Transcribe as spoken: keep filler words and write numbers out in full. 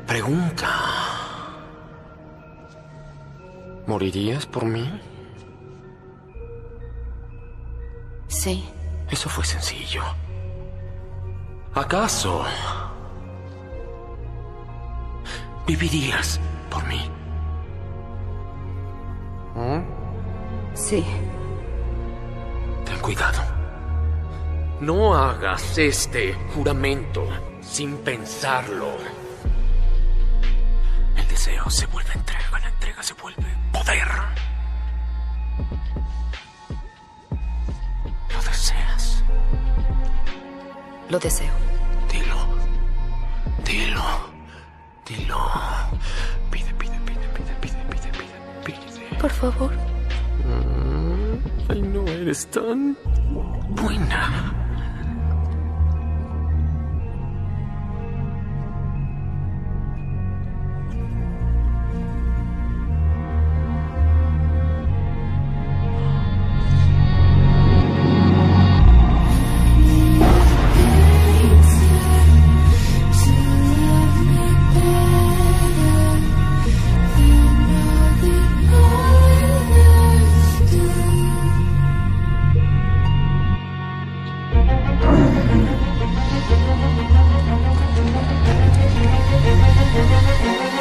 Pregunta. ¿Morirías por mí? Sí. Eso fue sencillo. ¿Acaso vivirías por mí? ¿Mm? Sí. Ten cuidado. No hagas este juramento sin pensarlo. El deseo se vuelve entrega, la entrega se vuelve poder. ¿Lo deseas? Lo deseo. Dilo. Dilo. Dilo. Pide, pide, pide, pide, pide, pide, pide, pide. Por favor. Mm, ay, no eres tan buena. Thank you.